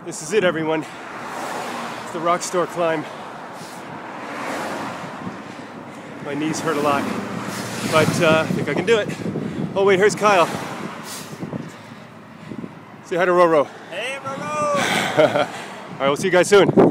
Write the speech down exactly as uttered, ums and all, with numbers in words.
This is it, everyone. It's the rock store climb. My knees hurt a lot, but uh, I think I can do it. Oh wait, here's Kyle. Say hi to Roro. Hey, Roro! All right, we'll see you guys soon.